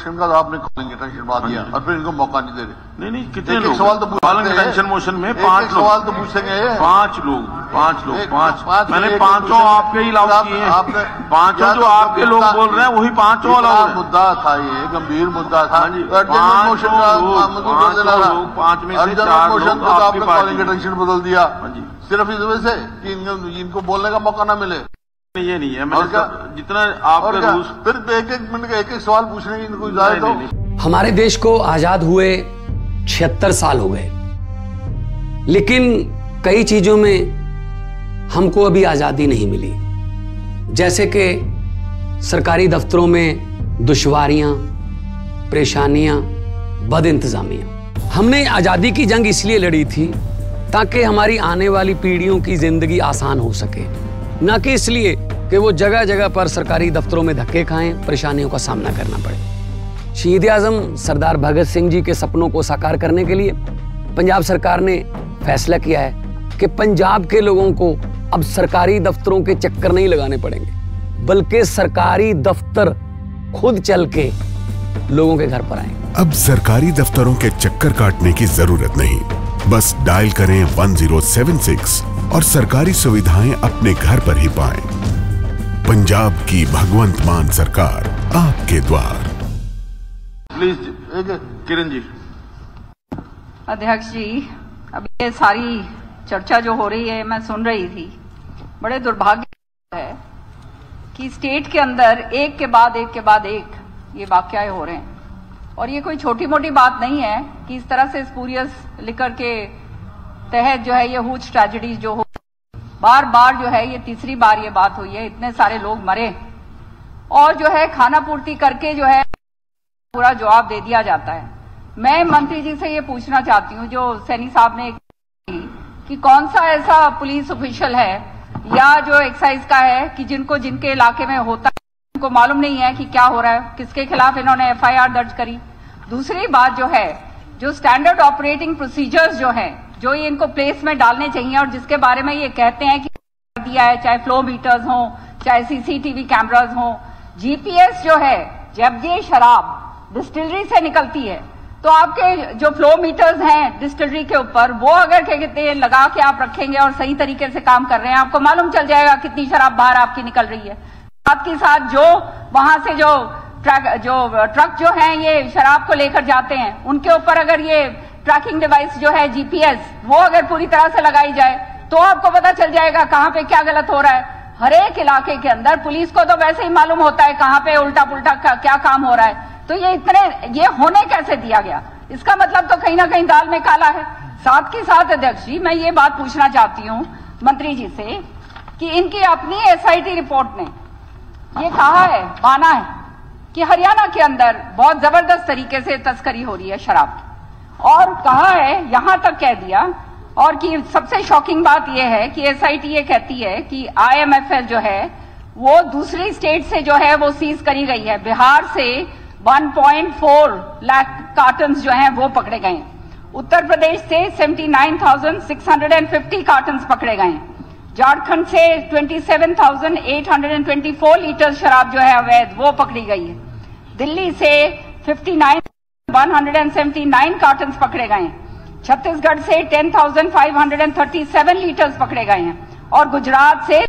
Motion का तो आपने कॉलिंग अटेंशन बात दिया और फिर इनको मौका नहीं दे रहे। नहीं कितने लोग सवाल तो कॉलिंग अटेंशन मोशन में 5 सवाल तो पूछेंगे। 5 लोग मैंने 5 आपके ही अलाउ किए हैं। 5 जो आपके लोग बोल रहे हैं वही 5 अलाउ है। मुद्दा था, ये गंभीर मुद्दा था। 5 में से 4 मोशन को आपने कॉलिंग अटेंशन बदल दिया सिर्फ इस वजह से कि इनको बोलने का मौका ना मिले। ये नहीं है, मैंने जितना आपके रूल्स फिर एक मिनट का एक सवाल पूछने की इनको इजाजत हो। हमारे देश को आजाद हुए 76 साल हो गए, लेकिन कई चीजों में हमको अभी आजादी नहीं मिली। जैसे कि सरकारी दफ्तरों में दुश्वारियां, परेशानियां, बदइंतजामियां। हमने आजादी की जंग इसलिए लड़ी थी ताकि हमारी आने वाली पीढ़ियों की जिंदगी आसान हो सके, ना कि इसलिए कि वो जगह जगह पर सरकारी दफ्तरों में धक्के खाएं, परेशानियों का सामना करना पड़े। शहीद आजम सरदार भगत सिंह जी के सपनों को साकार करने के लिए पंजाब सरकार ने फैसला किया है कि पंजाब के लोगों को अब सरकारी दफ्तरों के चक्कर नहीं लगाने पड़ेंगे, बल्कि सरकारी दफ्तर खुद चल के लोगों के घर पर आएंगे। अब सरकारी दफ्तरों के चक्कर काटने की जरूरत नहीं, बस डायल करें 1076 और सरकारी सुविधाएं अपने घर पर ही पाएं। पंजाब की भगवंत मान सरकार आपके द्वार। प्लीज किरण जी। अध्यक्ष जी, अब ये सारी चर्चा जो हो रही है मैं सुन रही थी। बड़े दुर्भाग्य है कि स्टेट के अंदर एक के बाद एक ये वाकये हो रहे हैं, और ये कोई छोटी मोटी बात नहीं है कि इस तरह से स्पूरियस लिकर के तहत जो है ये हुज ट्रेजेडीज जो हो, बार बार जो है ये तीसरी बार ये बात हुई है, इतने सारे लोग मरे और जो है खाना पूर्ति करके जो है पूरा जवाब दे दिया जाता है। मैं मंत्री जी से ये पूछना चाहती हूँ, जो सैनी साहब ने कि कौन सा ऐसा पुलिस ऑफिशियल है या जो एक्साइज का है कि जिनके इलाके में होता है उनको मालूम नहीं है कि क्या हो रहा है, किसके खिलाफ इन्होंने FIR दर्ज करी। दूसरी बात जो है, जो स्टैंडर्ड ऑपरेटिंग प्रोसीजर्स जो है, जो ये इनको प्लेस में डालने चाहिए और जिसके बारे में ये कहते हैं कि दिया है, चाहे फ्लो मीटर्स हो, चाहे CCTV कैमरास हो, GPS जो है, जब ये शराब डिस्टिलरी से निकलती है तो आपके जो फ्लो मीटर्स हैं डिस्टिलरी के ऊपर, वो अगर क्या कहते हैं लगा के आप रखेंगे और सही तरीके से काम कर रहे हैं, आपको मालूम चल जाएगा कितनी शराब बाहर आपकी निकल रही है। साथ के साथ जो वहां से जो ट्रक जो हैं ये शराब को लेकर जाते हैं, उनके ऊपर अगर ये ट्रैकिंग डिवाइस जो है GPS, वो अगर पूरी तरह से लगाई जाए तो आपको पता चल जाएगा कहां पे क्या गलत हो रहा है। हर एक इलाके के अंदर पुलिस को तो वैसे ही मालूम होता है कहां पे उल्टा पुल्टा क्या काम हो रहा है, तो ये होने कैसे दिया गया? इसका मतलब तो कहीं ना कहीं दाल में काला है। साथ के साथ अध्यक्ष जी, मैं ये बात पूछना चाहती हूँ मंत्री जी से कि इनकी अपनी SIT रिपोर्ट ने ये कहा है, माना है कि हरियाणा के अंदर बहुत जबरदस्त तरीके से तस्करी हो रही है शराब की, और कहा है, यहां तक कह दिया, और कि सबसे शॉकिंग बात यह है कि SIT ये कहती है कि IMFL जो है वो दूसरी स्टेट से जो है वो सीज करी गई है। बिहार से 1.4 लाख कार्टन्स जो हैं वो पकड़े गए हैं, उत्तर प्रदेश से 79,650 कार्टन्स पकड़े गए हैं, झारखंड से 27,824 लीटर शराब जो है अवैध वो पकड़ी गई है, दिल्ली से 59,179 कार्टन्स पकड़े गए हैं, छत्तीसगढ़ से 10,537 लीटर्स पकड़े गए हैं, और गुजरात से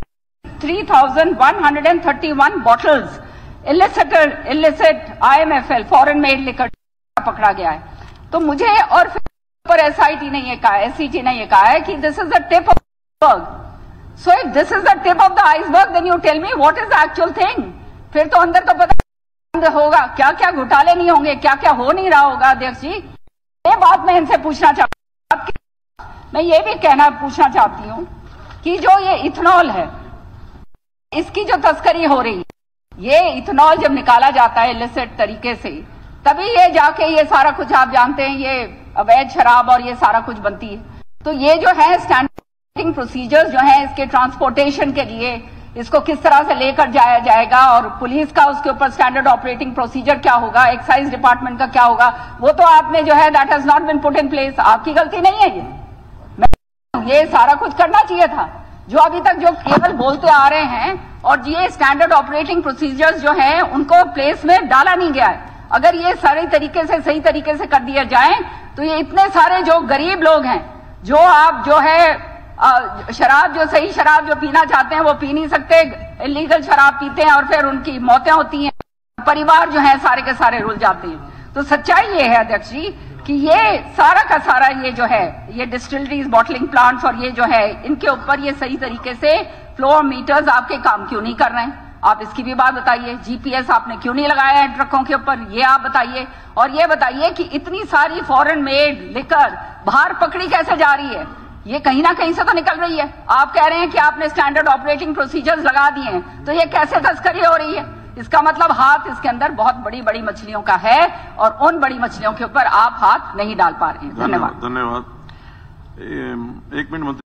3,131 bottles illicit IMFL foreign made liquor पकड़ा गया है। तो मुझे और फिर SIT ने ये कहा, SCT ने ये कहा है कि this is the tip of the iceberg. So if this is the tip of the iceberg then you tell me what is the actual thing. फिर तो अंदर तो पता होगा क्या क्या घोटाले नहीं होंगे, क्या क्या हो नहीं रहा होगा। अध्यक्ष जी, ये बात मैं इनसे पूछना चाहती हूँ। मैं ये भी पूछना चाहती हूँ कि जो ये इथेनॉल है, इसकी जो तस्करी हो रही है, ये इथेनॉल जब निकाला जाता है इलिसिट तरीके से, तभी ये जाके ये सारा कुछ आप जानते हैं ये अवैध शराब और ये सारा कुछ बनती है। तो ये जो है स्टैंडर्ड प्रोसीजर्स जो है इसके ट्रांसपोर्टेशन के लिए, इसको किस तरह से लेकर जाया जाएगा, और पुलिस का उसके ऊपर स्टैंडर्ड ऑपरेटिंग प्रोसीजर क्या होगा, एक्साइज डिपार्टमेंट का क्या होगा, वो तो आपने जो है that has not been put in place. आपकी गलती नहीं है ये सारा कुछ करना चाहिए था, जो अभी तक जो केवल बोलते आ रहे हैं, और ये स्टैंडर्ड ऑपरेटिंग प्रोसीजर्स जो हैं उनको प्लेस में डाला नहीं गया है। अगर ये सारे तरीके से सही तरीके से कर दिया जाए तो ये इतने सारे जो गरीब लोग हैं, जो आप जो है शराब, जो सही शराब जो पीना चाहते हैं वो पी नहीं सकते, इलीगल शराब पीते हैं और फिर उनकी मौतें होती हैं, परिवार जो है सारे के सारे रुल जाते हैं। तो सच्चाई ये है अध्यक्ष जी कि ये सारा का सारा ये जो है ये डिस्टिलरीज, बॉटलिंग प्लांट्स और ये जो है इनके ऊपर ये सही तरीके से फ्लो मीटर्स आपके काम क्यों नहीं कर रहे हैं? आप इसकी भी बात बताइए। जीपीएस आपने क्यों नहीं लगाया है ट्रकों के ऊपर, ये आप बताइए। और ये बताइए कि इतनी सारी फॉरेन मेड लिकर बाहर पकड़ी कैसे जा रही है? ये कहीं ना कहीं से तो निकल रही है। आप कह रहे हैं कि आपने स्टैंडर्ड ऑपरेटिंग प्रोसीजर्स लगा दिए हैं, तो ये कैसे तस्करी हो रही है? इसका मतलब हाथ इसके अंदर बहुत बड़ी बड़ी मछलियों का है और उन बड़ी मछलियों के ऊपर आप हाथ नहीं डाल पा रहे हैं। धन्यवाद। धन्यवाद। एक मिनट मंत्री।